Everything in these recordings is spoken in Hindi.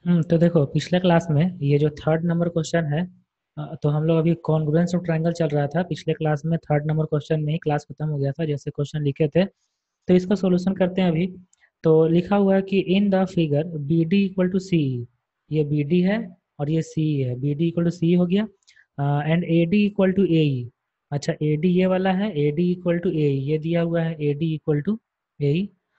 तो देखो पिछले क्लास में ये जो थर्ड नंबर क्वेश्चन है, तो हम लोग अभी कॉन्ग्रुएंस ऑफ ट्रायंगल चल रहा था। पिछले क्लास में थर्ड नंबर क्वेश्चन में ही क्लास खत्म हो गया था, जैसे क्वेश्चन लिखे थे। तो इसका सॉल्यूशन करते हैं अभी। तो लिखा हुआ है कि in the figure B D equal to C, ये बी डी है और ये सी है। B D equal to C हो गया, and A D equal to A E. अच्छा, ए डी ये वाला है, A D equal to A, ये दिया हुआ है A D equal to A.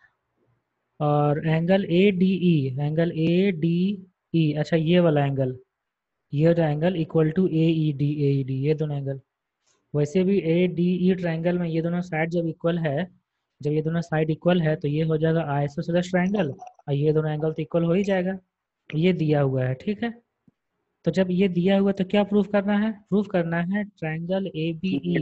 और angle A D E, angle A D E, अच्छा ये वाला एंगल, ये जो angle equal to A E D, ये दोनों एंगल। वैसे भी ए डी ई ट्रायंगल में ये दोनों साइड जब इक्वल है, जब ये दोनों साइड इक्वल है तो ये हो जाएगा आइसोसेलेस ट्रायंगल, और ये दोनों एंगल तो इक्वल हो ही जाएगा। ये दिया हुआ है, ठीक है। तो जब ये दिया हुआ है तो क्या प्रूफ करना है? प्रूफ करना है triangle A B E,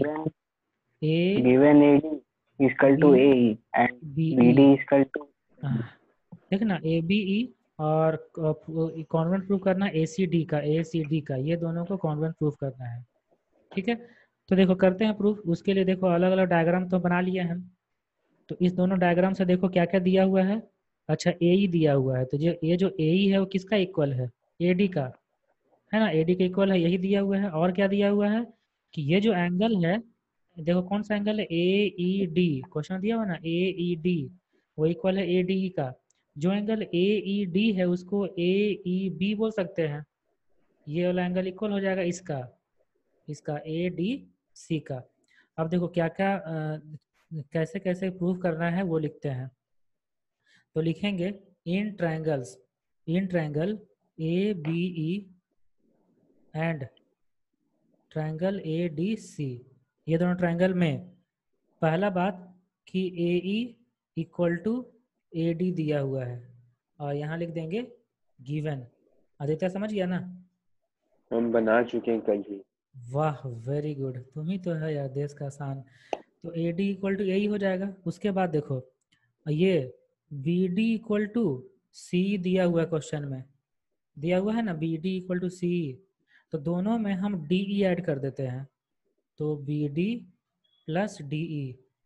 A given AD equal B to AE and B E, BD equal to देख ना, ए बी ई, और कॉन्वेंट प्रूफ करना है ए सी डी का, ये दोनों को कॉन्वेंट प्रूफ करना है, ठीक है। तो देखो करते हैं प्रूफ। उसके लिए देखो अलग अलग डायग्राम तो बना लिए हम। तो इस दोनों डायग्राम से देखो क्या क्या दिया हुआ है। अच्छा, ए ई दिया हुआ है, तो जो ए ई है वो किसका इक्वल है? ए डी का, है ना, ए डी का इक्वल है, यही दिया हुआ है। और क्या दिया हुआ है कि ये जो एंगल है, देखो कौन सा एंगल है, ए ई डी, क्वेश्चन दिया हुआ ना, ए ई डी, वो इक्वल है ए डी ई का। जो एंगल ए ई डी है उसको ए ई बी बोल सकते हैं। ये वाला एंगल इक्वल हो जाएगा इसका, इसका ए डी सी का। अब देखो क्या क्या कैसे कैसे प्रूफ करना है वो लिखते हैं। तो लिखेंगे in triangles, in triangle A B E and triangle A D C, ये दोनों ट्रायंगल में पहला बात कि A E equal to A D दिया हुआ है, और यहाँ लिख देंगे गिवन। आदित्य समझ गया ना? हम बना चुके हैं कल ही। वाह, वेरी गुड, तुम ही तो है यार देश का शान। तो A D equal to A ही हो जाएगा। उसके बाद देखो ये B D equal to C दिया हुआ है, क्वेश्चन में दिया हुआ है ना B D equal to C. तो दोनों में हम डी ई ऐड कर देते हैं, तो B D plus D E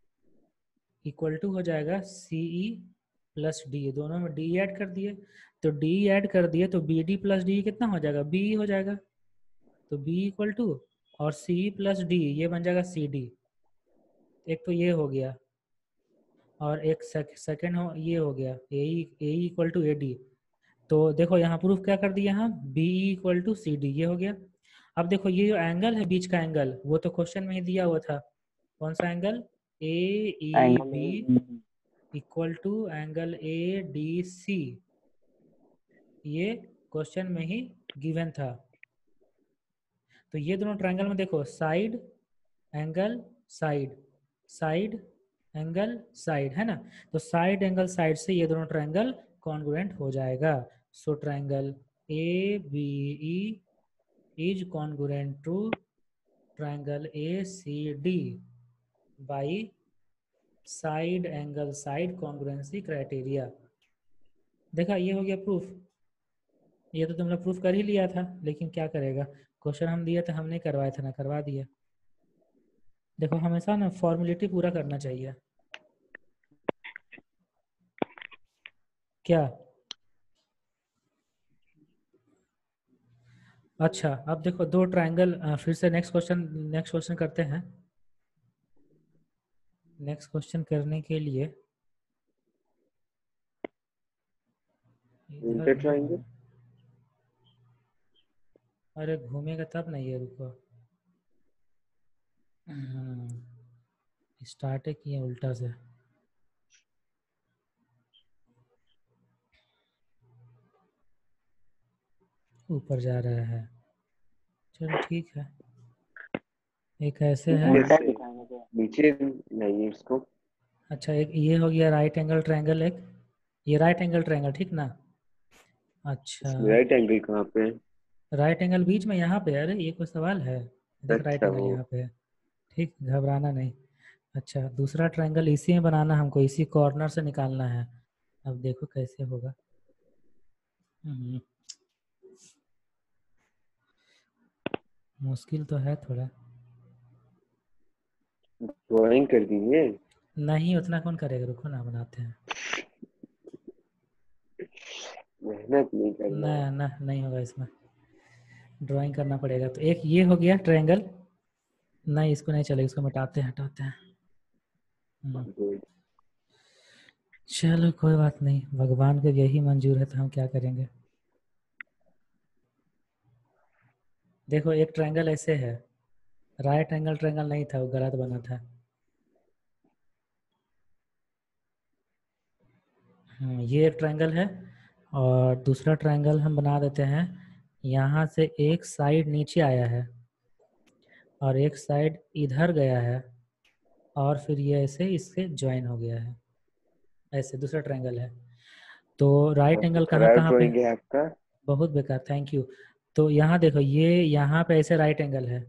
equal to हो जाएगा सी ई प्लस डी। दोनों में डी ऐड कर दिए, तो डी ऐड कर दिए तो बी डी प्लस डी कितना हो जाएगा? बी हो जाएगा। तो बी इक्वल टू और सी प्लस डी, ये बन जाएगा सी डी। एक तो ये हो गया, और एक सेकेंड हो ये हो गया A equal to A D. तो देखो यहाँ प्रूफ क्या कर दिया हम, B equal to C D, ये हो गया। अब देखो ये जो एंगल है बीच का एंगल, वो तो क्वेश्चन में ही दिया हुआ था। कौन सा angle? A E angle B equal to angle A D C, ये क्वेश्चन में ही गिवन था। तो ये दोनों ट्रायंगल में देखो side angle side, side angle side, है ना। तो साइड एंगल साइड से ये दोनों ट्रायंगल कॉन्ग्रुएंट हो जाएगा। So triangle A B E is congruent to triangle A C D by side angle side congruency criteria. देखा, ये हो गया प्रूफ। ये तो तुमने प्रूफ कर ही लिया था, लेकिन क्या करेगा, क्वेश्चन हम दिए थे, हम नहीं करवाए थे ना, करवा दिया। देखो हमेशा ना फॉर्मेलिटी पूरा करना चाहिए। क्या? अच्छा, अब देखो दो ट्रायंगल, फिर से नेक्स्ट क्वेश्चन करते हैं। नेक्स्ट क्वेश्चन करने के लिए इधर इंटर नहीं ट्रायंगल। होगा। अरे घूमेगा तब नहीं, ये रुको। स्टार्ट किए उल्टा से। ऊपर जा रहा है, चलो ठीक है। एक ऐसे है। उल्टा दिखाएंगे नीचे नहीं इसको। अच्छा, एक ये हो गया राइट एंगल ट्रायंगल, एक ये राइट एंगल ट्रायंगल, ठीक ना। अच्छा, राइट एंगल कहाँ पे है? राइट एंगल बीच में यहाँ पे है। अरे ये कोई सवाल है? देख राइट अच्छा एंगल वो यहाँ पे है, ठीक, घबराना नहीं। अच्छा, दूसरा ट्रायंगल इसी में बनाना, हमको इसी कॉर्नर से निकालना है। अब देखो कैसे होगा। मुश्किल तो है थोड़ा। ड्राइंग कर दीजिए। नहीं, उतना कौन करेगा, रुको ना बनाते हैं। मेहनत नहीं करना ना है। ना नहीं होगा इसमें, ड्राइंग करना पड़ेगा। तो एक ये हो गया ट्रायंगल, नहीं इसको नहीं चलेगा, इसको मिटाते हैं हटाते हैं। Good. चलो कोई बात नहीं, भगवान को यही मंजूर है तो हम क्या करेंगे। देखो एक ट्रायंगल ऐसे है, राइट एंगल ट्रायंगल नहीं था, वो गलत बना था। ये एक ट्रायंगल है, और दूसरा ट्रायंगल हम बना देते हैं। यहाँ से एक साइड नीचे आया है और एक साइड इधर गया है, और फिर ये ऐसे इससे ज्वाइन हो गया है, ऐसे दूसरा ट्रायंगल है। तो राइट काफी एंगल कहाँ खराब कहाँ पे, ड्राइंग है आपका। बहुत बेकार, थैंक यू। तो यहाँ देखो, ये यहाँ पे ऐसे राइट एंगल है,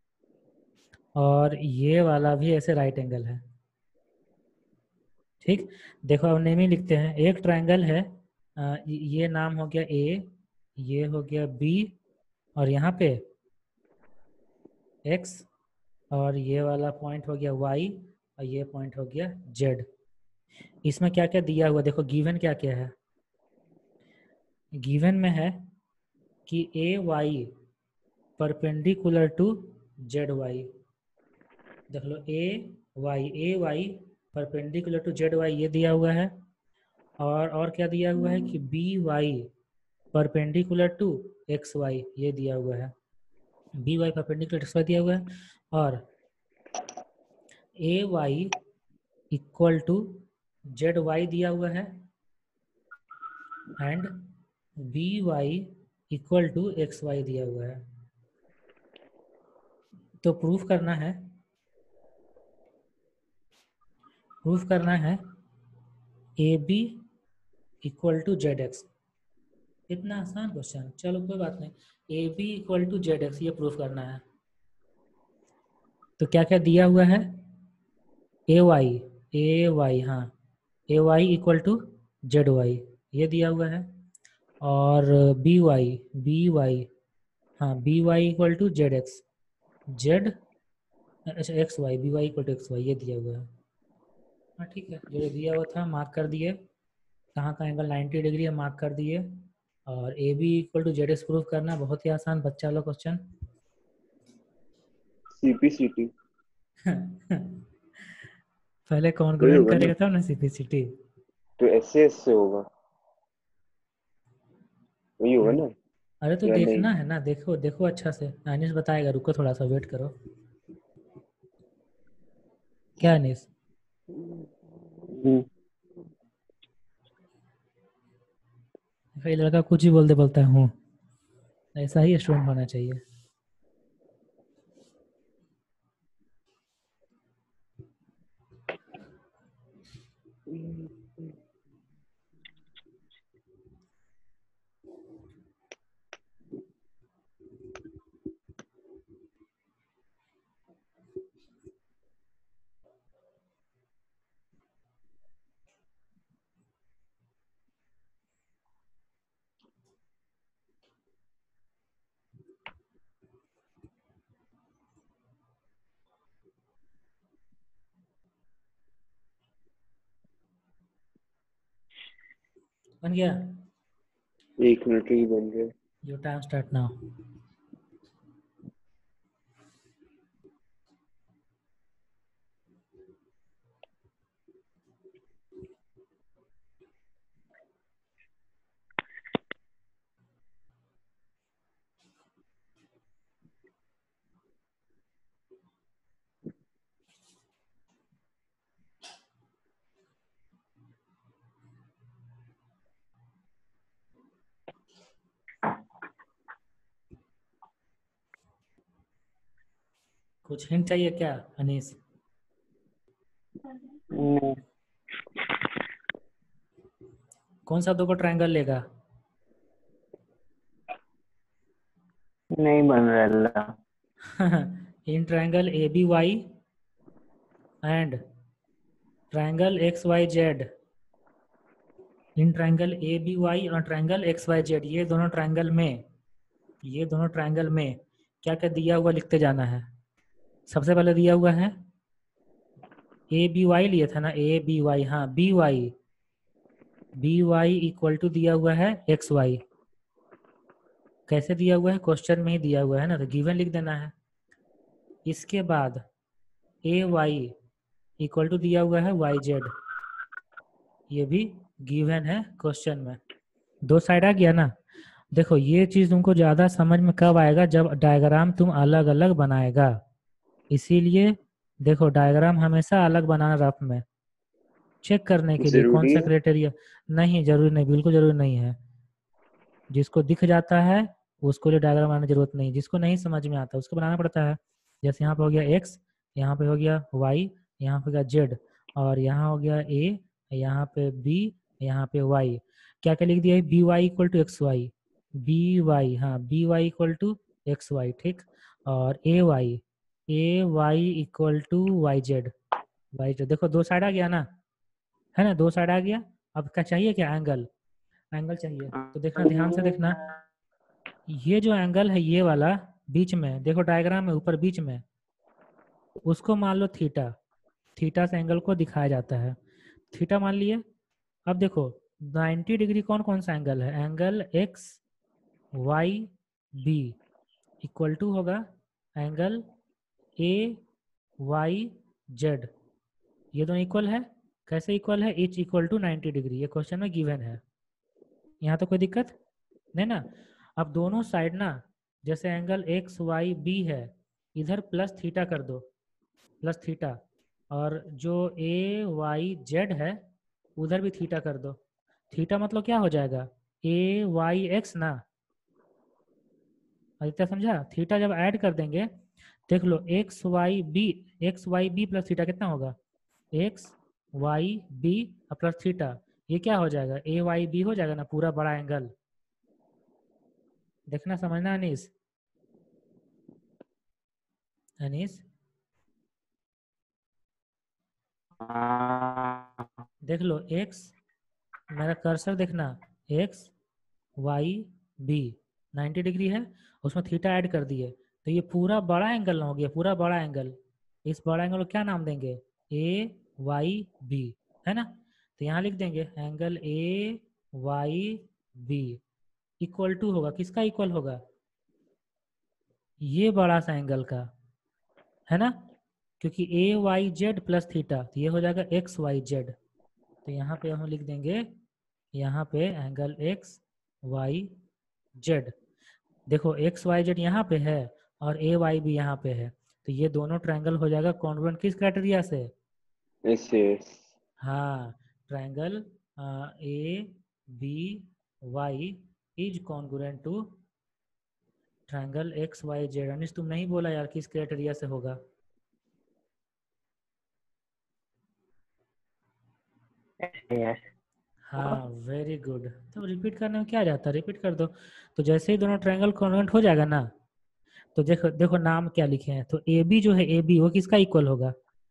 और ये वाला भी ऐसे राइट एंगल है। ठीक, देखो अब नेम ही लिखते हैं। एक ट्रायंगल है, ये नाम हो गया ए, ये हो गया बी, और यहाँ पे एक्स, और ये वाला पॉइंट हो गया वाई, और ये पॉइंट हो गया जेड। इसमें क्या क्या दिया हुआ देखो, गिवन क्या क्या है। गिवन में है कि A Y perpendicular to Z Y. देख लो, A Y perpendicular to Z Y, ये दिया हुआ है। और क्या दिया हुआ है कि B Y perpendicular to X Y, ये दिया हुआ है। B Y perpendicular X Y दिया हुआ है, और A Y equal to Z Y दिया हुआ है, and B Y equal to X Y दिया हुआ है। तो प्रूफ करना है A B equal to Z X. इतना आसान क्वेश्चन, चलो कोई बात नहीं। A B equal to Z X, ये प्रूफ करना है। तो क्या क्या दिया हुआ है, ए वाई हाँ, A Y equal to Z Y, ये दिया हुआ है। और बी वाई हाँ, B Y equal to Z X, Z, अच्छा X Y, B Y equal to X Y, ये दिया हुआ है। हाँ ठीक है, जो दिया हुआ था मार्क कर दिए, कहाँ का एंगल 90 डिग्री है मार्क कर दिए। और A B equal to Z X proof करना बहुत ही आसान बच्चा वाला क्वेश्चन। CPCT पहले वही कॉन्ग्रुएंट होगा ना। करेगा तब ना सीपीसीटी। तो ऐसे होगा, वही होगा ना अरे तो या नहीं। देखना है ना, देखो देखो अच्छा से, अनिस बताएगा, रुको थोड़ा सा वेट करो। क्या अनिस, हम्म, ये लड़का कुछ ही बोलते बोलता हूँ, ऐसा ही स्टूडेंट होना चाहिए। बन गया, 1 मिनट ही बन गए। Your time start now. कुछ हिंट चाहिए क्या अनीस? कौन सा दो को ट्रायंगल लेगा? नहीं बन रहा। In triangle A B Y and triangle X Y Z, in triangle A B Y और ट्रायंगल एक्स वाई जेड, ये दोनों ट्रायंगल में क्या क्या दिया हुआ लिखते जाना है। सबसे पहले दिया हुआ है ए बी वाई, लिया था ना ए बी वाई, हाँ B Y B Y equal to दिया हुआ है एक्स वाई। कैसे दिया हुआ है? क्वेश्चन में ही दिया हुआ है ना, तो गिवन लिख देना है। इसके बाद ए वाई इक्वल टू दिया हुआ है वाई जेड, ये भी गिवन है क्वेश्चन में। दो साइड आ गया ना। देखो ये चीज तुमको ज्यादा समझ में कब आएगा? जब डायग्राम तुम अलग अलग बनाएगा। इसीलिए देखो डायग्राम हमेशा अलग बनाना रफ में, चेक करने के लिए कौन जरूरी सा है। क्राइटेरिया। नहीं जरूरी नहीं, बिल्कुल जरूरी नहीं है। जिसको दिख जाता है उसको लिए डायग्राम बनाने की जरूरत नहीं, जिसको नहीं समझ में आता उसको बनाना पड़ता है। जैसे यहाँ पे हो गया एक्स, यहाँ पे हो गया वाई, यहाँ पे हो गया जेड, और यहाँ हो गया ए, यहाँ पे बी, यहाँ पे वाई। क्या क्या लिख दिया है? B Y equal to X Y, B Y, हाँ B Y equal to X Y, ठीक। और A Y equal to Y Z, Y Z. देखो दो साइड आ गया ना, है ना, दो साइड आ गया। अब क्या चाहिए? क्या? एंगल, एंगल चाहिए। तो देखना, ध्यान से देखना, ये जो एंगल है ये वाला बीच में, देखो डायग्राम में ऊपर बीच में, उसको मान लो थीटा। थीटा से एंगल को दिखाया जाता है, थीटा मान लिए। अब देखो 90 डिग्री कौन कौन सा एंगल है? Angle X Y B equal to होगा एंगल ए वाई जेड। ये दोनों इक्वल है। कैसे इक्वल है? इच इक्वल टू 90 डिग्री, ये क्वेश्चन में गिवन है। यहाँ तो कोई दिक्कत नहीं ना। अब दोनों साइड ना, जैसे एंगल एक्स वाई बी है, इधर प्लस थीटा कर दो, प्लस थीटा। और जो ए वाई जेड है उधर भी थीटा कर दो। थीटा मतलब क्या हो जाएगा? ए वाई एक्स ना। आदित्य समझा? थीटा जब ऐड कर देंगे, देख लो X Y B plus theta कितना होगा? X Y B plus theta, ये क्या हो जाएगा? ए वाई बी हो जाएगा ना, पूरा बड़ा एंगल। देखना, समझना अनीस, अनीस हाँ। देख लो एक्स, मेरा कर्सर देखना, एक्स वाई बी 90 डिग्री है, उसमें थीटा ऐड कर दिए, तो ये पूरा बड़ा एंगल ना हो गया, पूरा बड़ा एंगल। इस बड़ा एंगल को क्या नाम देंगे? ए वाई बी, है ना। तो यहाँ लिख देंगे angle A Y B equal to होगा, किसका इक्वल होगा? ये बड़ा सा एंगल का, है ना। क्योंकि A Y Z plus theta, तो ये हो जाएगा एक्स वाई जेड। तो यहाँ पे हम लिख देंगे, यहाँ पे एंगल एक्स वाई जेड। देखो एक्स वाई जेड यहाँ पे है और ए वाई भी यहाँ पे है, तो ये दोनों ट्रायंगल हो जाएगा कॉन्ग्रुएंट किस क्राइटेरिया से? ऐसे। हाँ, triangle A B Y is congruent to triangle X Y Z. Anish तुम नहीं बोला यार किस क्राइटेरिया से होगा? यस। हाँ वेरी गुड। तो रिपीट करने में क्या जाता है, रिपीट कर दो। तो जैसे ही दोनों ट्रायंगल कॉन्ग्रुएंट हो जाएगा ना, तो देखो देखो नाम क्या लिखे हैं, तो ए बी जो है ए बी वो किसका इक्वल होगा?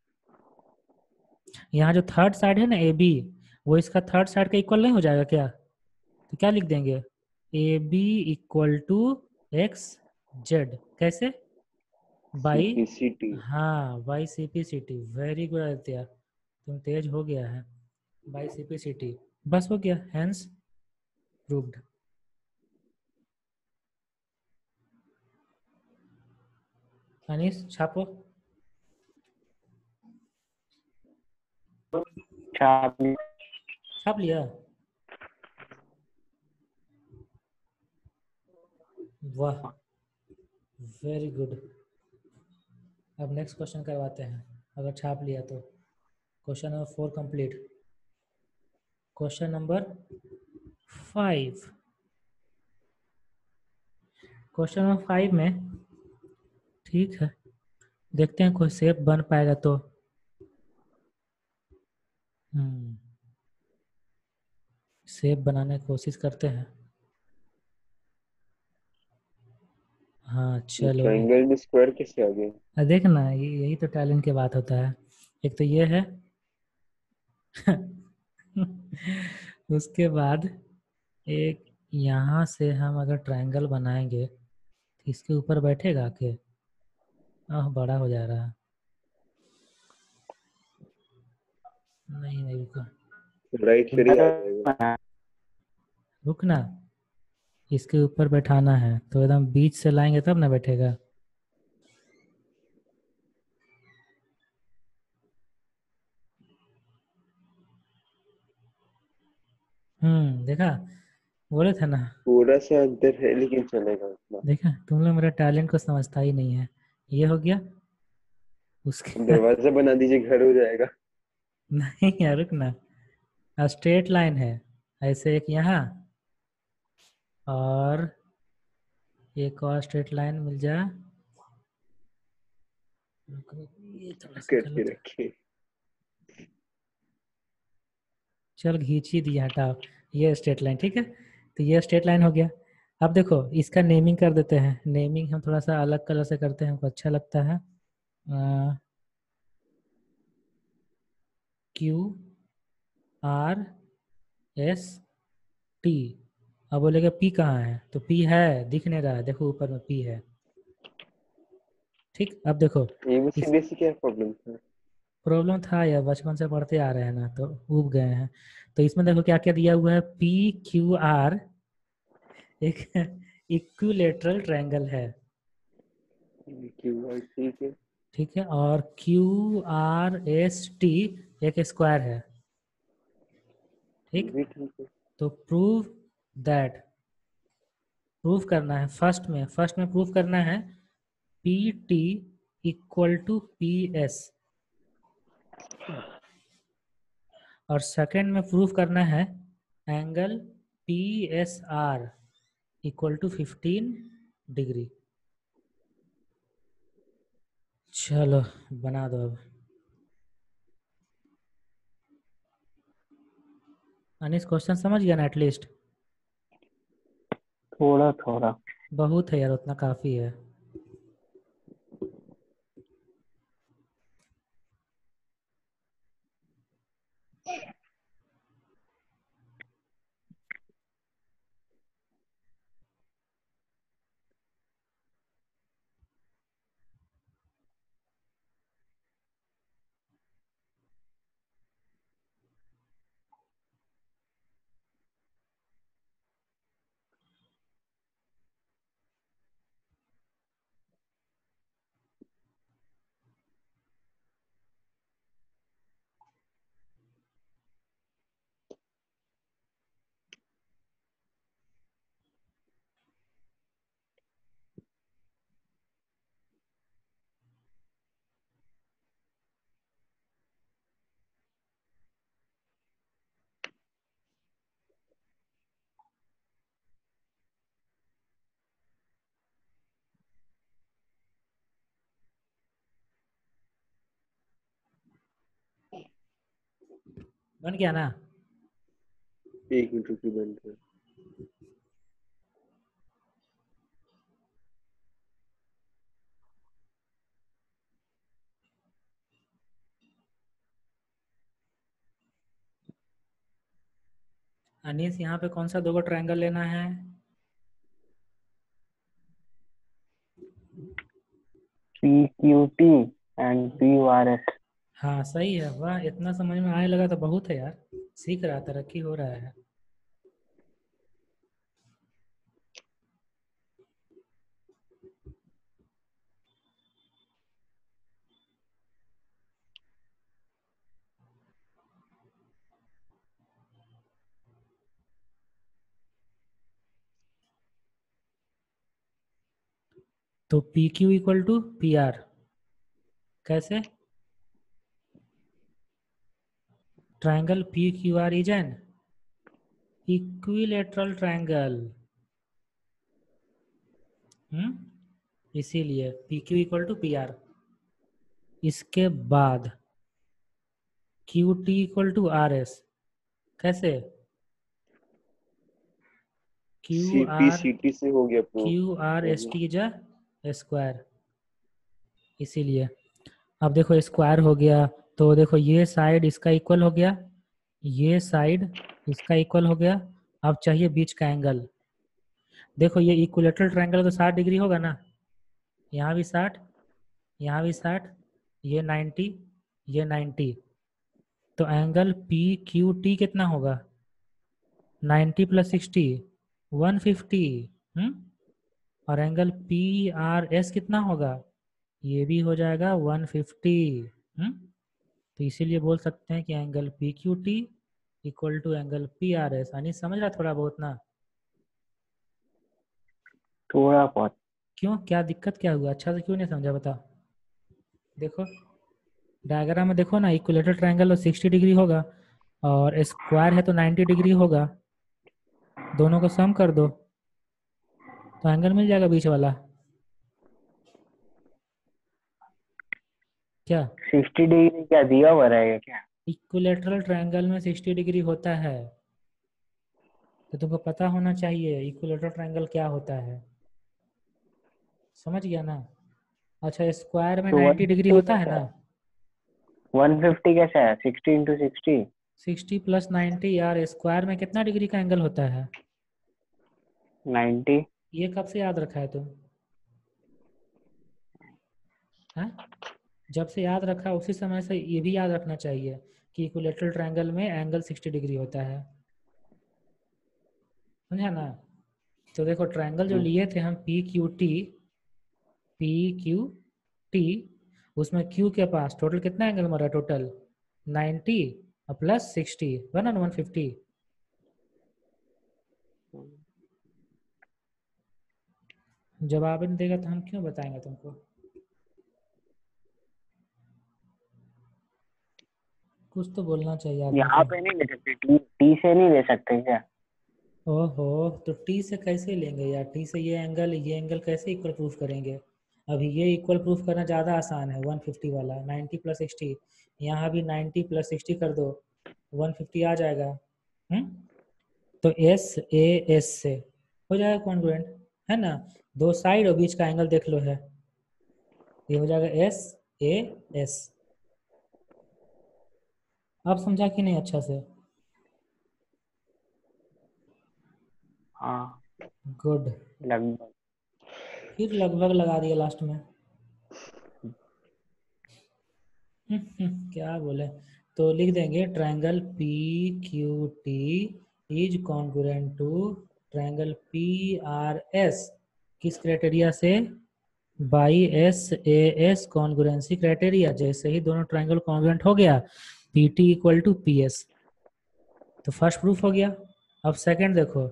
यहाँ जो थर्ड साइड है ना ए बी, वो इसका थर्ड साइड का इक्वल नहीं हो जाएगा क्या? तो क्या लिख देंगे? A B equal to X Z. कैसे? By, simplicity. हाँ by C P C T. Very good Aditya, तुम तेज हो गया है। By C P C T, बस हो गया, हैंस प्रूव्ड। अनीस छापो। छाप। छाप लिया? वाह, वेरी गुड। अब नेक्स्ट क्वेश्चन करवाते हैं, अगर छाप लिया तो। Question number 4 complete. Question number 5। Question number 5 में, ठीक है, देखते हैं कोई शेप बन पाएगा तो। शेप बनाने की कोशिश करते हैं। हाँ चलो। ट्रायंगल में स्क्वायर कैसे आ गए? देख ना, यही तो टैलेंट की बात होता है। एक तो ये है उसके बाद एक, यहाँ से हम अगर ट्रायंगल बनाएंगे तो इसके ऊपर बैठेगा के? बड़ा हो जा रहा है। नहीं नहीं रुको, राइट फिर ही आ जाएगा। रुकना, इसके ऊपर बैठाना है तो एकदम बीच से लाएंगे तब ना बैठेगा। देखा, बोले थे ना। थोड़ा सा अंतर है लेकिन चलेगा उतना। देखा, तुम लोग मेरा टैलेंट को समझता ही नहीं है। ये हो गया उसके दरवाजा बना दीजिए, घर हो जाएगा। नहीं यार रुकना, स्ट्रेट लाइन है, ऐसे एक यहाँ और एक और स्ट्रेट लाइन मिल जाए। रुको, ये थोड़ा सा पकड़ के गलत है। रखिए। चल खींच ही दिया, हटाओ। ये स्ट्रेट लाइन ठीक है, तो ये स्ट्रेट लाइन हो गया। अब देखो इसका नेमिंग कर देते हैं। नेमिंग हम थोड़ा सा अलग कलर से करते हैं, हमको अच्छा लगता है। Q R S T. अब बोलेगा पी कहाँ है, तो पी है, दिख नहीं रहा है, देखो ऊपर में पी है। ठीक, अब देखो इस एबीसी क्या प्रॉब्लम था? प्रॉब्लम था या बचपन से पढ़ते आ रहे हैं ना तो उब गए हैं। तो इसमें देखो क्या क्या दिया हुआ है, पी क्यू आर एक इक्विलेटरल ट्रायंगल है। क्यों? ठीक है। ठीक है, और क्यू आर एस टी एक स्क्वायर है। ये ठीक, भी ठीक है। तो प्रूव दैट, प्रूफ करना है फर्स्ट में प्रूफ करना है P T equal to P S, और सेकंड में प्रूफ करना है angle P S R equal to 15 degree. चलो बना दो अब। अनिस क्वेश्चन समझ गया ना एटलीस्ट? थोड़ा थोड़ा। बहुत है यार, उतना काफ़ी है। बन गया ना? एक मिनट रुकिए, बंद कर। अनीस यहाँ पे कौन सा दो ट्रायंगल लेना है? P Q T and P R S. हाँ सही है, वाह इतना समझ में आने लगा तो बहुत है यार, सीख रहा, तरक्की हो रहा है। तो P Q equal to P R कैसे? Triangle P Q R is an equilateral triangle. इसीलिए P Q equal to P R. इसके बाद Q T equal to R S कैसे? क्यू सीपी आर सीटी से हो गया प्रूफ। क्यू आर हो एस गया। टी जा स्क्वायर, इसीलिए। अब देखो स्क्वायर हो गया, तो देखो ये साइड इसका इक्वल हो गया, ये साइड इसका इक्वल हो गया। अब चाहिए बीच का एंगल। देखो ये इक्विलेटरल ट्रायंगल तो 60 डिग्री होगा ना, यहाँ भी 60, यहाँ भी 60, ये 90, ये 90। तो एंगल पी क्यू टी कितना होगा? 90 + 60 150। और एंगल पी आर एस कितना होगा? ये भी हो जाएगा 150। तो इसीलिए बोल सकते हैं कि angle P Q T equal to angle P R S. यानी समझ रहा थोड़ा बहुत ना? थोड़ा बहुत। क्यों, क्या दिक्कत क्या हुआ? अच्छा से क्यों नहीं समझा बता। देखो डायग्राम में देखो ना, इक्विलेटरल ट्रायंगल तो 60 डिग्री होगा और स्क्वायर है तो 90 डिग्री होगा। दोनों को सम कर दो तो एंगल मिल जाएगा बीच वाला। क्या 60 डिग्री क्या दिया हुआ रहेगा क्या? इक्विलेटरल ट्रायंगल में 60 डिग्री होता है? तो तुमको पता होना चाहिए इक्विलेटरल ट्रायंगल क्या होता है। समझ गया ना? अच्छा स्क्वायर में तो 90 डिग्री 150 होता है कैसा ना? है? 150 कैसा है? 60 × 60। 60 + 90 यार, स्क्वायर में कितना डिग्री का एंगल होता है? 90। ये कब से याद रखा है तुम? हाँ, जब से याद रखा उसी समय से ये भी याद रखना चाहिए कि इक्विलेटरल ट्रायंगल में एंगल 60 डिग्री होता है। समझा ना? तो देखो ट्रायंगल जो लिए थे हम पी क्यू टी, उसमें क्यू के पास टोटल कितना एंगल मरा? Total 90 plus 60 150। जवाब नहीं देगा तो हम क्यों बताएंगे तुमको? कुछ तो बोलना चाहिए आदमी यहाँ को। पे नहीं ले सकते? टी से नहीं ले सकते क्या? ओहो, तो टी से कैसे लेंगे यार? टी से ये एंगल कैसे इक्वल प्रूफ करेंगे? अभी ये इक्वल प्रूफ करना ज़्यादा आसान है। 150 वाला 90 + 60, यहाँ भी 90 + 60 कर दो 150 आ जाएगा। तो एस ए एस से हो जाएगा कॉन्ग्रुएंट, है ना? दो साइड और बीच का एंगल देख लो है, ये हो जाएगा एस ए एस। आप समझा कि नहीं अच्छा से? हाँ गुड। लगभग। फिर लगभग लगा दिया लास्ट में। क्या बोले? तो लिख देंगे triangle P Q T is congruent to triangle P R S. किस क्राइटेरिया से? By S A S congruency criteria. जैसे ही दोनों ट्रायंगल कॉन्ग्रुएंट हो गया P T equal to P S, तो फर्स्ट प्रूफ हो गया। अब सेकंड देखो।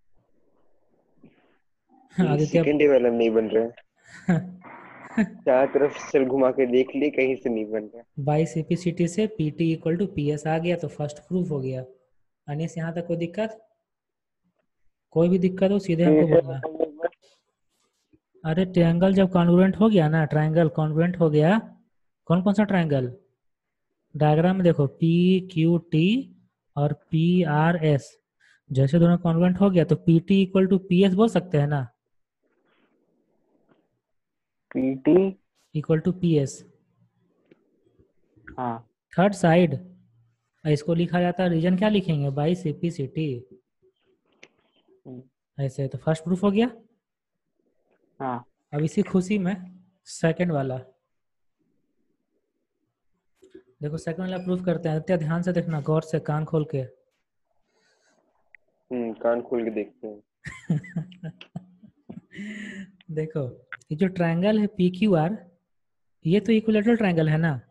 ये आदित्य सेकेंड वाला नहीं बन रहा है। चार तरफ से घुमा के देख लिए, कहीं से नहीं बन रहा। बाई सीपीसीटी से P T equal to P S आ गया तो फर्स्ट प्रूफ हो गया। अनिस यहाँ तक कोई दिक्कत? कोई भी दिक्कत हो सीधे फिर हमको से बोलना। बताइए एक बार। अरे ट्रायंगल जब कॉन्ग्रुएंट हो गया ना, ट्रायंगल कॉन्ग्रुएंट हो गया, कौन कौन सा ट्रायंगल? डायग्राम में देखो पी क्यू टी और पी आर एस, जैसे दोनों कॉन्ग्रुएंट हो गया तो P T equal to P S बोल सकते हैं ना? P T. Equal to P S. हाँ। थर्ड साइड इसको लिखा जाता है, रीजन क्या लिखेंगे? By C P C T. ऐसे तो फर्स्ट प्रूफ हो गया। हाँ। अब इसी खुशी में सेकंड वाला देखो, सेकंड वाला प्रूफ करते हैं। इतना ध्यान से देखना, गौर से, कान खोल के। कान खोल के देखते हैं। देखो ये जो ट्रायंगल है पी क्यू आर, ये तो इक्विलेटरल ट्रायंगल है ना?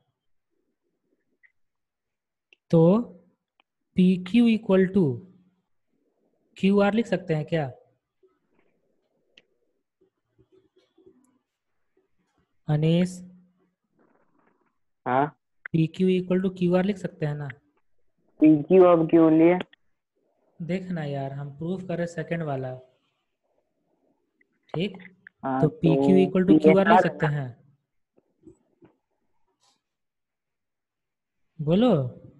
तो P Q equal to Q R लिख सकते हैं क्या? अनीस, हाँ। P Q equal to Q R लिख सकते हैं ना? पीक्यू अब क्यों लिए? देखना यार, हम प्रूफ करें सेकंड वाला, ठीक? हाँ तो पी तो Q equal to P Q S R लिख आर है सकते ना? हैं? बोलो।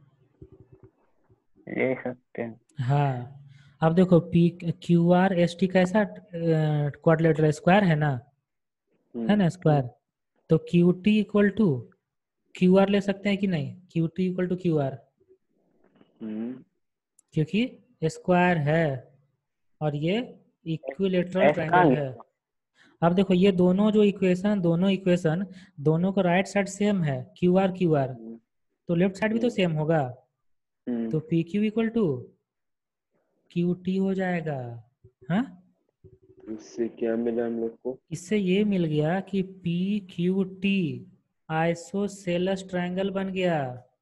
ले सकते हैं। हाँ, अब देखो P Q R S T कैसा क्वाड्रिलेटरल स्क्वायर है ना? है ना स्क्वायर? तो Q T equal to Q R ले सकते हैं कि नहीं? Q T equal to Q R, क्योंकि स्क्वायर है और ये इक्विलेटरल एस कहाँ ट्रायंगल है। गया? अब देखो ये दोनों जो इक्वेशन, दोनों का राइट साइड सेम है, क्यू आर क्यू आर। तो लेफ्ट साइड भी तो सेम होगा, तो P Q equal to Q T हो जाएगा। हाँ, इससे क्या मिला हम लोग को? इससे ये मिल गया कि P Q T isosceles triangle बन गया।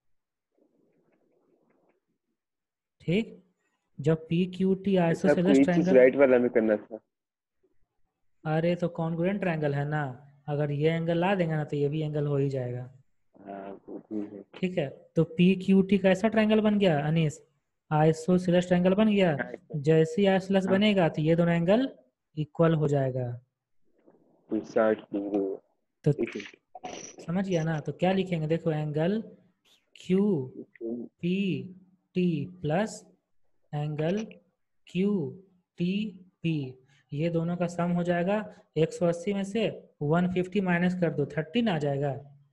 ठीक, जब पी क्यू टी अच्छा, आपको आइसोसेलेस ये चीज ट्रायंगल, राइट वाला में करना था। अरे तो कॉन्ग्रुएंट ट्रायंगल है ना, अगर ये एंगल ला देंगे ना तो ये भी एंगल हो ही जाएगा। हाँ, वो भी है। ठीक है, तो पी क्यू टी कैसा ट्रायंगल बन गया अनीस? आइसोसेलेस ट्रायंगल बन गया। हाँ, जैसे ही आइसोसेलेस हाँ। बनेगा तो ये दोनों एंगल इक्वल हो जाएगा। कोई 60 डिग्री हुआ। तो ठीक है। समझ गया ना, तो क्या लिखेंगे, देखो angle Q P T plus angle Q T P, ये दोनों का सम हो जाएगा। 180 में से 150 माइनस कर दो, 13 आ जाएगा।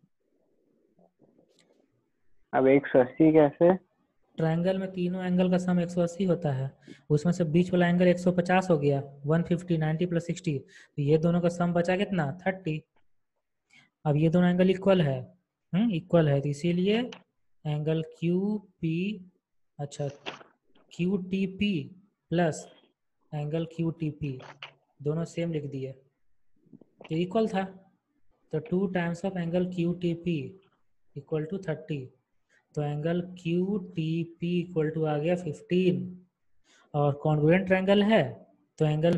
अब 180 कैसे? ट्रायंगल में तीनों एंगल का सम 180 होता है, उसमें से बीच वाला एंगल 150 हो गया। 150 90 प्लस 60, तो ये दोनों का सम बचा कितना, 30। अब ये दोनों एंगल इक्वल है, इक्वल है, तो इसीलिए एंगल क्यू पी, अच्छा Q T P plus angle Q T P दोनों सेम लिख दिए, तो इक्वल था। तो 2 times of angle Q T P equal to 30, तो angle Q T P equal to आ गया 15। और कॉन्ग्रुएंट ट्रायंगल है तो angle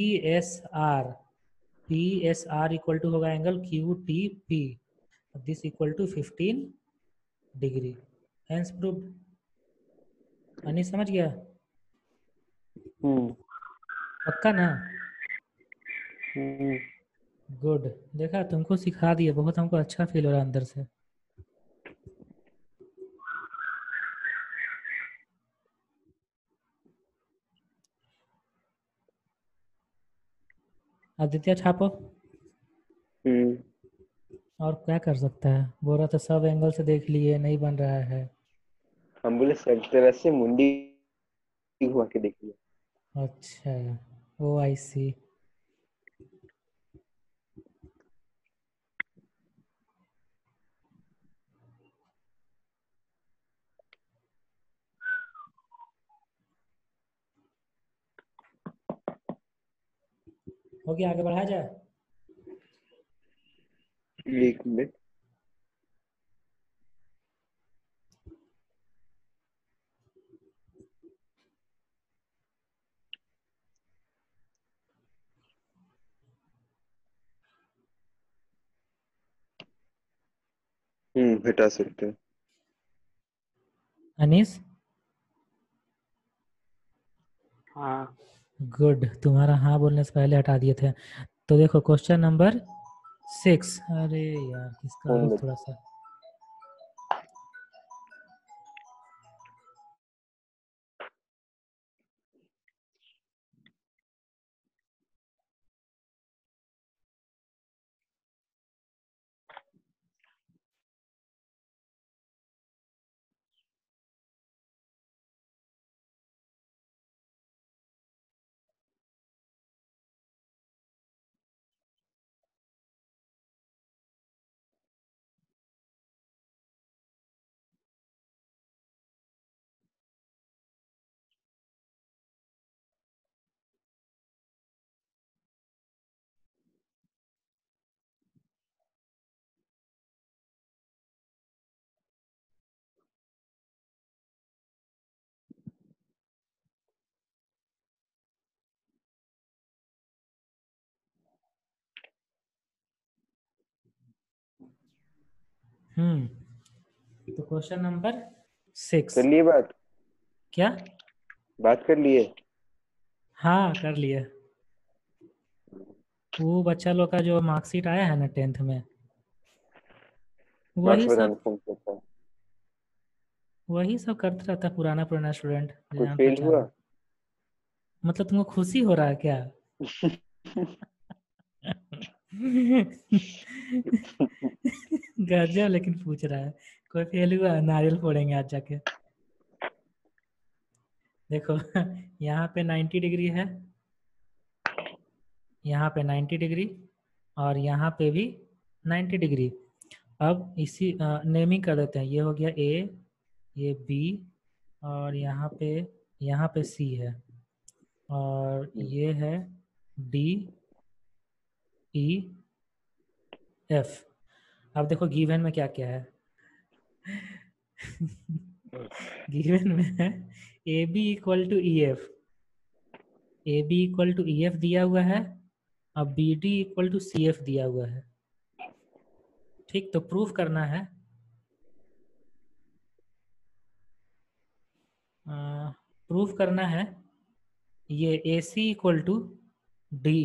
P S R equal to होगा angle Q T P, this equal to 15 degree. Hence proved. अनी समझ गया? हम्म। पक्का ना? हम्म। गुड, देखा तुमको सिखा दिए, बहुत हमको अच्छा फील हो रहा है अंदर से। आदित्य छापो। हम्म। और क्या कर सकता है, बोरा तो सब एंगल से देख लिए, नहीं बन रहा है। हम बोले सब तरह से मुंडी घुमा के देख लिया। अच्छा, ओ आई सी। हो गया, आगे बढ़ाया जाए? 1 मिनट। हटा सकते हैं। अनीस, हाँ। गुड, तुम्हारा हाँ बोलने से पहले हटा दिए थे। तो देखो क्वेश्चन नंबर 6, अरे यार इसका फोन भी में। थोड़ा सा, तो क्वेश्चन नंबर 6। कर लिए बात? क्या? बात कर लिए? हाँ कर लिए। वो बच्चा लोग का जो मार्कशीट आया है ना 10th में, मार्क्स वही बताना सब, फोन करता है। वही सब करता रहता है पुराना पुराना स्टूडेंट, कोई जान फेल पहचान हुआ? है। मतलब तुमको खुशी हो रहा है क्या? गजब, लेकिन पूछ रहा है कोई फेल हुआ, नारियल फोड़ेंगे आज जाके। देखो यहाँ पे 90 डिग्री है, यहाँ पे 90 डिग्री, और यहाँ पे भी 90 डिग्री। अब इसी नेमिंग कर देते हैं। ये हो गया ए, ये बी, और यहाँ पे सी है, और ये है डी, ई, एफ। अब देखो गिवन में क्या क्या है। गिवन में है A B equal to E F, A B equal to E F दिया हुआ है, अब B D equal to C F दिया हुआ है। ठीक, तो प्रूफ करना है, प्रूफ करना है ये A C equal to D.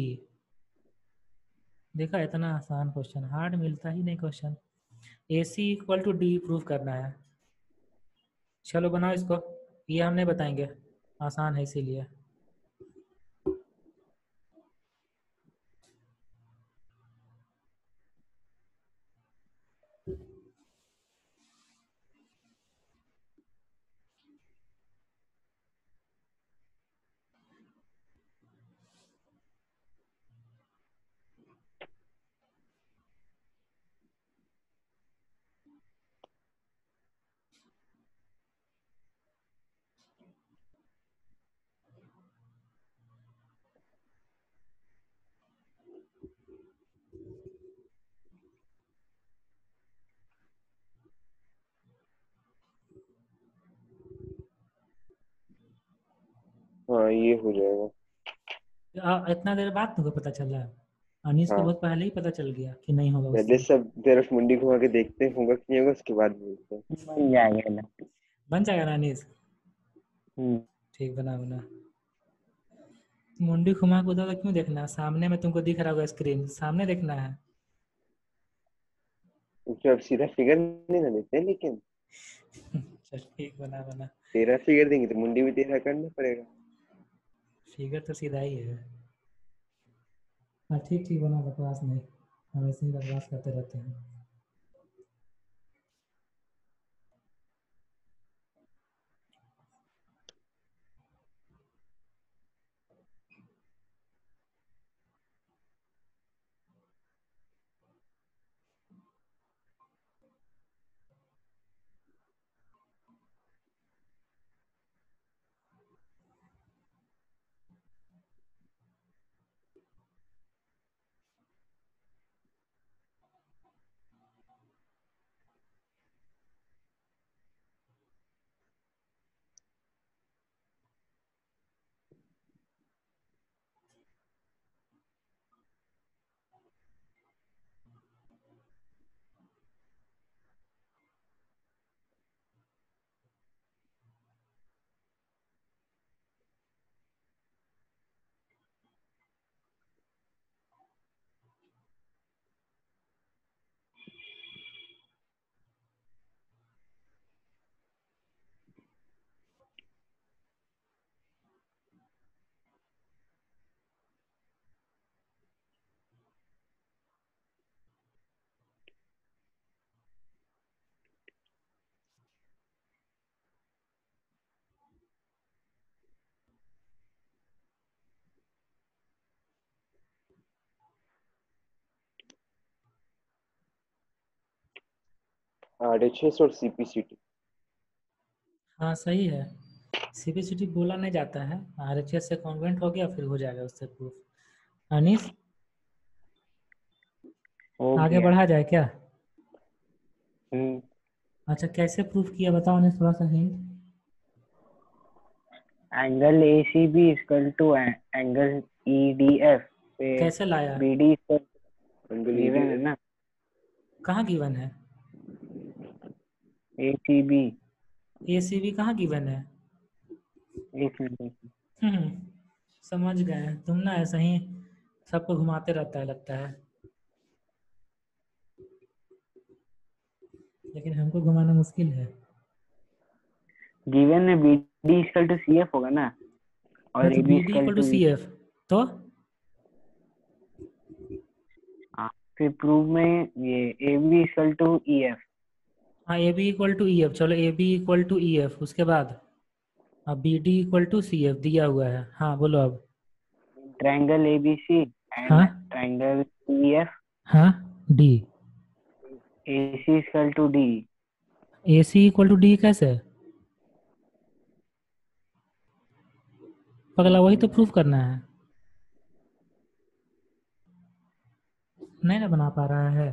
देखा, इतना आसान क्वेश्चन, हार्ड मिलता ही नहीं question. A C equal to D proof करना है। चलो बनाओ इसको, ये हम नहीं बताएंगे, आसान है इसीलिए। हाँ ये हो जाएगा। इतना देर बाद तुमको पता चला? अनीस को हाँ बहुत पहले ही पता चल गया कि नहीं होगा पहले उससे। सब तरफ मुंडी घुमा के देखते हैं होगा कि नहीं होगा, उसके बाद बोलते हैं। बन जाएगा ना। बन जाएगा ना अनीस? हम्म, ठीक, बना बना। मुंडी घुमा के उधर क्यों देखना है? सामने में तुमको दिख रहा होगा स्क्रीन, सामने देखना है। क्योंकि अब सीधा फिगर नहीं ना देते हैं, लेकिन चल ठीक, बना बना। तेरा फिगर देंगे तो मुंडी भी तेरा करना पड़ेगा। फिगर तो सीधा ही है। हाँ ठीक ठीक, बना, बकवास नहीं, हम ऐसे ही बकवास करते रहते हैं। RHS और CPCT। हाँ सही है, सीपीसीटी बोला नहीं जाता है, आरएचएस से कॉन्वेंट हो गया, फिर हो जाएगा उससे प्रूफ। अनीस, हो आगे गया। बढ़ा जाए क्या? हम्म, अच्छा, कैसे प्रूफ किया बताओ अनीस, थोड़ा सा हिंट। Angle A C B equal to angle E D F पे कैसे लाया? B D equal angle given है EDF। ना। कहाँ गिवन है? A C B, A C B कहाँ गिवन है? एक मिनट। हम्म, समझ गए तुम ना, ऐसा ही सबको घुमाते रहता है लगता है, लेकिन हमको घुमाना मुश्किल है। गिवन में B D equal to C F होगा ना, और अच्छा, A B B D equal equal to to C F, तो फिर प्रूव में ये A B equal to E F. हाँ, A B equal to E F, चलो A B equal to E F, उसके बाद अब B D equal to C F दिया हुआ है। हाँ बोलो अब। ट्रायंगल ए बी सी हाँ एंड ट्रायंगल ई एफ हाँ, D, AC equal to D। AC equal to D कैसे? पगला वही तो प्रूफ करना है। नहीं ना बना पा रहा है,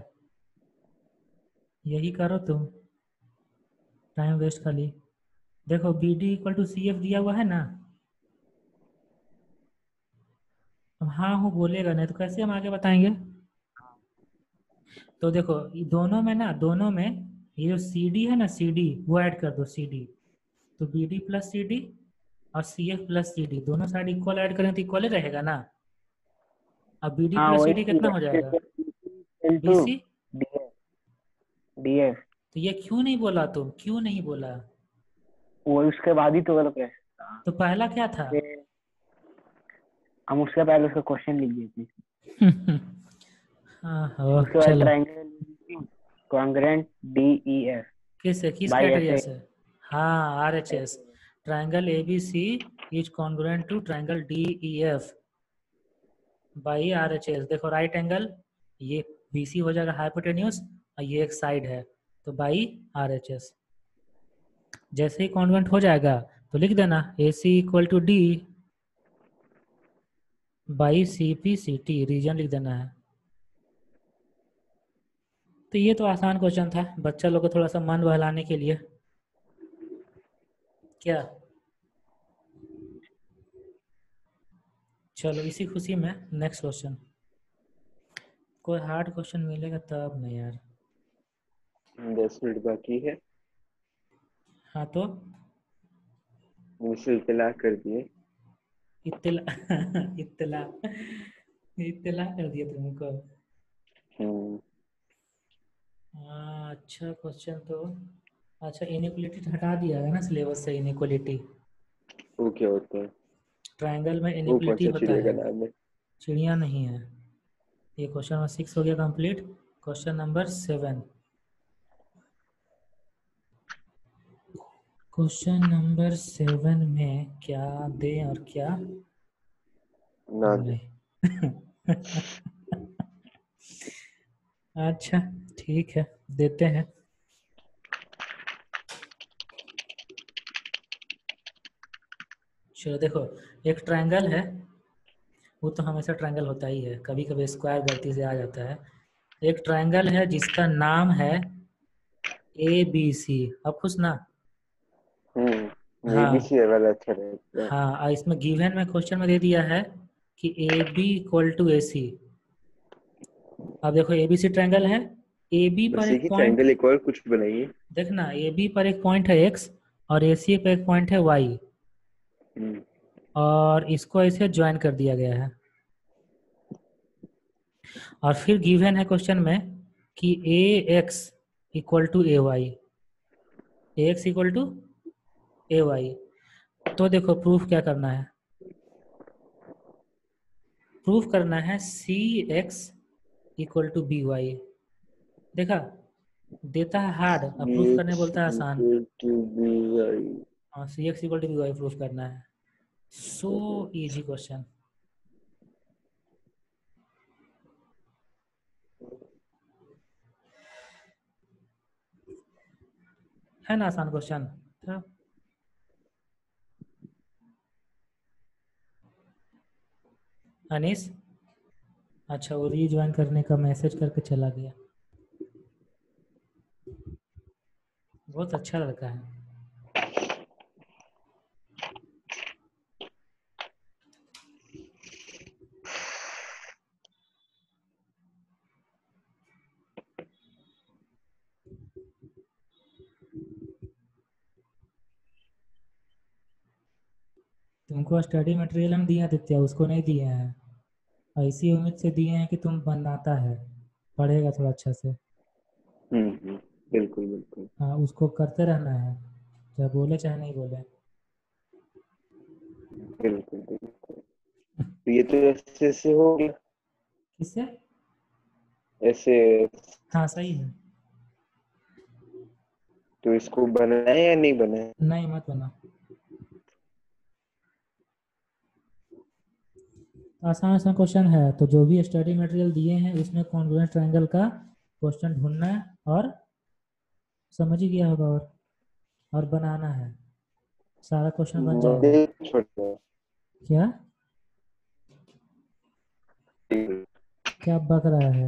यही करो तुम, टाइम वेस्ट खाली। देखो BD इक्वल टू CF दिया हुआ है ना। अब हाँ हूँ बोलेगा नहीं तो कैसे हम आगे बताएंगे। तो देखो ये दोनों में ना, दोनों में ये जो CD है ना, CD वो ऐड कर दो CD। तो BD प्लस CD और CF प्लस CD दोनों साइड इक्वल ऐड करें तो इक्वल ही रहेगा ना। अब BD हाँ प्लस वही CD चीज कितना है, हो फिर जाएगा? तो equal to BC। DF। DF तो ये क्यों नहीं बोला तुम, क्यों नहीं बोला? वो उसके बाद ही तो गलत है। हाँ, तो पहला क्या था? फिर हम उसके पहले उसका क्वेश्चन लिख दिए थे। हाँ हो उसके बाद चलो। ट्रायंगल कॉन्ग्रेंट DEF किस बाई क्राइटेरिया ऐसे। से? हाँ RHS। Triangle ABC is congruent to triangle DEF by RHS। देखो राइट एंगल, ये BC हो जाएगा हाइपोटेन्यूस और ये एक साइड है, तो बाई RHS। जैसे ही कॉन्ग्रुएंट हो जाएगा तो लिख देना AC equal to D by CPCT, reason लिख देना है। तो ये तो आसान क्वेश्चन था बच्चा लोग को थोड़ा सा मन बहलाने के लिए। क्या? चलो इसी खुशी में नेक्स्ट क्वेश्चन। कोई हार्ड क्वेश्चन मिलेगा तब नहीं यार। 10 मिनट बाकी है। हाँ तो मुझसे इत्तला कर दिए। इत्तला इत्तला इत्तला कर दिया तुमको। हम्म। हाँ अच्छा क्वेश्चन तो। अच्छा इनइक्वलिटी हटा दिया है ना सिलेबस से, इनइक्वलिटी। वो क्या होता है? ट्रायंगल में वो कौन इनइक्वलिटी सा होता चिड़िया का है। नाम है? चिड़िया नहीं है। ये क्वेश्चन नंबर 6 हो गया complete. Question number 7। Question number 7 में क्या दें और क्या ना दे। नहीं। अच्छा ठीक है, देते हैं। चलो देखो, एक ट्रायंगल है, वो तो हमेशा ट्रायंगल होता ही है, कभी कभी स्क्वायर गलती से आ जाता है। एक ट्रायंगल है जिसका नाम है ABC। अब खुश ना। ये भी हाँ। सी वाला अच्छा रहता है। हाँ और इसमें गिवन में क्वेश्चन में दे दिया है कि AB इक्वल टू AC। अब देखो ABC ट्रायंगल है, AB पर बस एक एक ही पॉइंट, ट्रायंगल, एक और कुछ बनाइए। देखना AB पर एक पॉइंट है X और AC पर एक पॉइंट है Y, हम्म। और इसको ऐसे ज्वाइन कर दिया गया है। और फिर गिवन है क्वेश्चन में कि AX equal to AY, AX equal to AY। तो देखो प्रूफ क्या करना है, प्रूफ करना है CX इक्वल टू BY। देखा, देता है हार्ड और प्रूफ करने एक्स बोलता है आसान। Equal to B Y. हाँ CX इक्वल टू BY प्रूफ करना है। सो इजी क्वेश्चन है ना, आसान क्वेश्चन था। अनीस, अच्छा वो रीज्वाइन करने का मैसेज करके चला गया, बहुत अच्छा लड़का है। तुमको स्टडी मटेरियल हम दिए आदित्य, उसको नहीं दिए हैं। ऐसी उम्मीद से दिए हैं कि तुम बनाता है, पढ़ेगा थोड़ा अच्छा से। बिल्कुल बिल्कुल। हाँ उसको करते रहना है, चाहे बोले चाहे नहीं बोले। बिल्कुल बिल्कुल। तो ये तो ऐसे ऐसे हो गया। किससे? ऐसे। हाँ सही है। तो इसको बनाए या नहीं बनाए? नहीं मत बना, आसान आसान क्वेश्चन है। तो जो भी स्टडी मटेरियल दिए हैं उसमें कॉन्ग्रुएंट ट्रायंगल का क्वेश्चन ढूंढना है और समझ ही गया होगा। और बनाना है, सारा क्वेश्चन बन जाएगा। मुझे छोड़ दो। क्या क्या बक रहा है?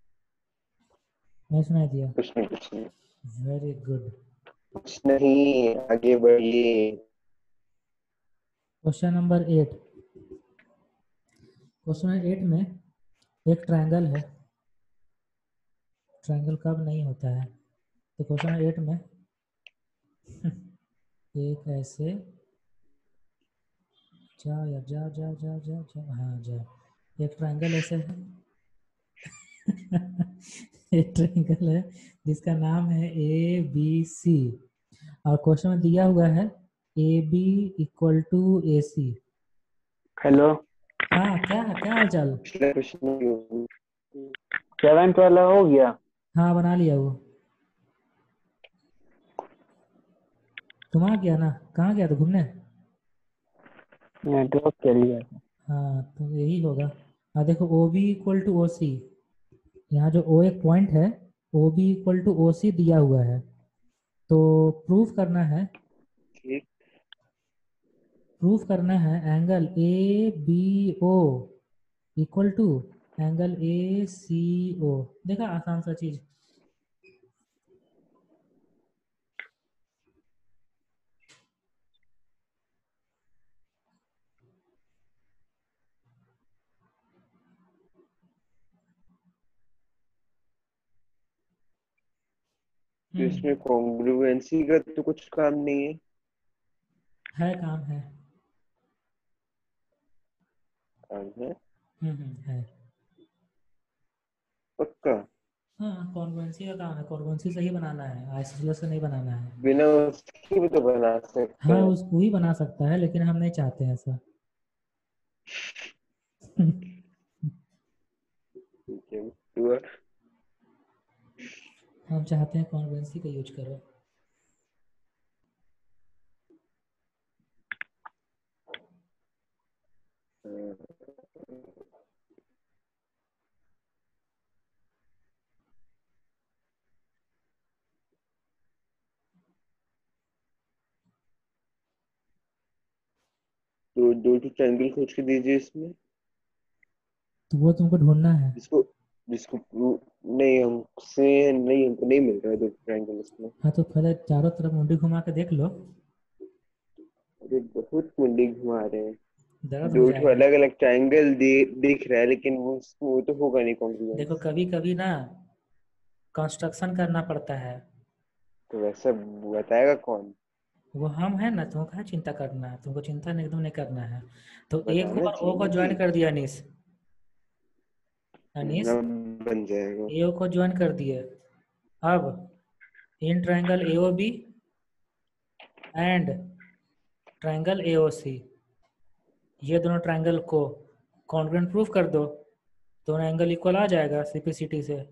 नहीं सुनाई दिया? कुछ नहीं, कुछ नहीं। Very good. कुछ नहीं, आगे बढ़िए। Question number 8। क्वेश्चन नंबर 8 में एक ट्रायंगल है। ट्रायंगल कब नहीं होता है? तो क्वेश्चन नंबर 8 में एक ऐसे, जा या जा जा जा जा जा, हाँ जा। एक ट्रायंगल ऐसे है एक ट्रायंगल है जिसका नाम है ए बी सी, और क्वेश्चन में दिया हुआ है A B equal to A C. Hello. हाँ, क्या क्या हाल चाल? पिछला क्वेश्चन 7th वाला हो गया? हाँ, बना लिया वो। तुम आ गया ना? कहाँ गया था घूमने? नेटवर्क चल गया था। हाँ, तो यही होगा। देखो O B equal to O C, यहाँ जो ओ एक पॉइंट है, O B equal to O C दिया हुआ है। तो प्रूफ करना है, ठीक। Angle A B O equal to angle A C O. देखा, आसान सा चीज। तो इसमें कॉन्ग्रुएंसी का तो कुछ काम नहीं है। है, काम है। काम है। है। पक्का। हाँ, कॉन्वेंसी का काम है, कॉन्वेंसी से ही बनाना है, आइसोसेलेस से नहीं बनाना है। बिना उसके भी तो बना सकते हाँ, हैं। उसको ही बना सकता है, लेकिन हम नहीं चाहते हैं ऐसा। ठीक है। तो हम चाहते हैं कॉन्वेंसी का यूज करो। दो दो ट्रायंगल खोज के दीजिए इसमें। तो वो तुमको ढूंढना है। जिसको जिसको नहीं, हमसे नहीं, हमको नहीं मिल रहा है दो ट्रायंगल इसमें। हाँ, तो पहले चारों तरफ मुंडी घुमा के देख लो। अरे बहुत मुंडी घुमा रहे हैं। दर्द हो दो ठो जाएगा। अलग अलग ट्रायंगल दिख रहा है, लेकिन वो तो होगा नहीं देखो, कॉन्ग्रुएंस। कभी कभी ना कंस्ट्रक्शन करना पड़ता है। तो वैसा बताएगा कौन? वो हम है ना, तुमको क्या चिंता करना है, तुमको चिंता नहीं, एकदम नहीं करना है। तो एक बताना और ओ को चाहिए ज्वाइन कि कर दिया अनीस। अनीस, अब बन जाएगा। ए को ज्वाइन कर दिए। अब इन triangle A O B and triangle A O C, ये दोनों ट्रायंगल को कॉन्ग्रुएंट प्रूफ कर दो, दोनों एंगल इक्वल आ जाएगा सिंपलिसिटी से।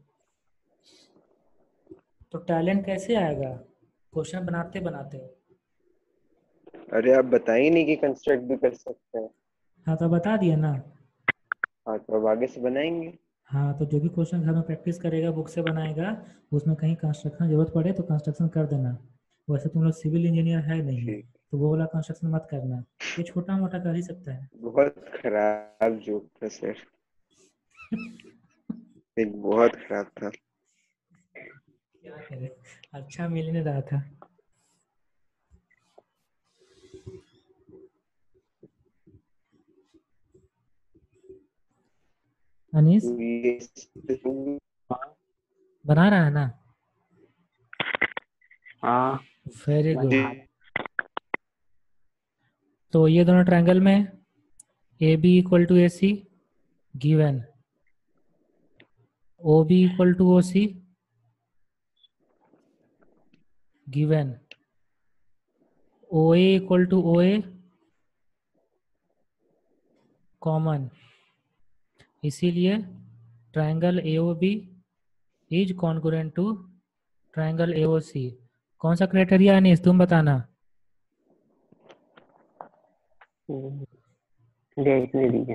तो टैलेंट कैसे आएगा? क्वेश्चन बनाते बनाते। अरे आप बता ही नहीं कि कंस्ट्रक्ट भी कर सकते हैं। हाँ, तो बता दिया ना। हाँ, तो अब आगे से बनाएंगे। हाँ, तो जो भी क्वेश्चन घर में प्रैक्टिस करेगा, बुक से बनाएगा, उसमें कहीं कंस्ट्रक्शन जरूरत पड़े तो कंस्ट्रक्शन कर देना। वैसे तुम लोग सिविल इंजीनियर है नहीं, ठीक। तो वो वाला कंस्ट्रक्शन मत करना। ये छोटा मोटा कर ही सकता है। बहुत खराब जोक था सर। एक बहुत खराब था। क्या करे, अच्छा मिल नहीं रहा था। अनीस, तो ये बना रहा है ना? हाँ, वेरी गुड। बना। तो ये दोनों ट्रायंगल में A B equal to A C given, O B equal to O C given, O A equal to O A common. इसीलिए triangle A O B is congruent to triangle A O C. कौन सा क्राइटेरिया है अनीस, तुम बताना। देखने दीजिए।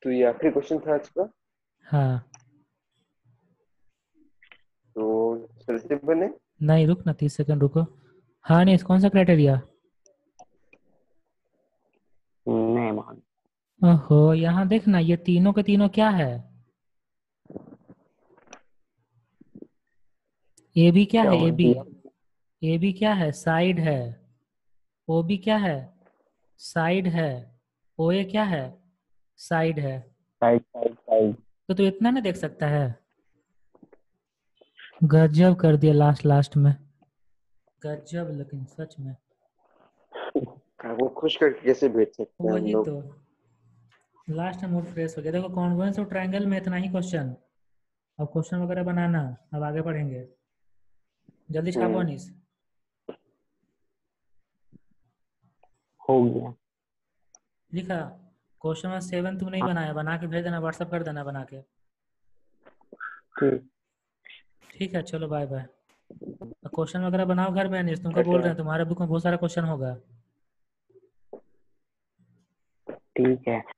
तो ये आखिरी क्वेश्चन था आज का। हाँ तो चलते बने। नहीं, रुक ना 30 सेकंड रुको। हाँ नहीं, कौन सा क्राइटेरिया? नहीं मान। ओहो, यहाँ देखना, ये तीनों के तीनों क्या है? ए बी क्या क्या है? ए बोल बी, दिया? ए बी क्या है? साइड है। ओ बी क्या है? साइड है। ओ ए क्या है? साइड है। Side side side. तो तू इतना ना देख सकता है? गजब कर दिया लास्ट लास्ट में, गजब, लेकिन सच में। आपको खुश करके कैसे भेज सकते हैं हम वही लोग। तो, लास्ट में मूड फ्रेश हो गया। देखो कॉन्वेंस और ट्रायंगल में इतना ही क्वेश्चन। अब क्वेश्चन वगैरह बनाना, अब आगे बढ़ेंगे। जल्दी छापो हम्म। अनीस। हो गया। लिखा? क्वेश्चन नंबर 7 तुम नहीं हाँ बनाया, बना के भेज देना, व्हाट्सअप कर देना बना के। ठीक। ठीक है, चलो बाय बाय। क्वेश्चन वगैरह बनाओ घर में अनीस, तुमको बोल टाटा। रहे हैं, तुम्हारे बुक में बहुत सारा क्वेश्चन होगा। ठीक है।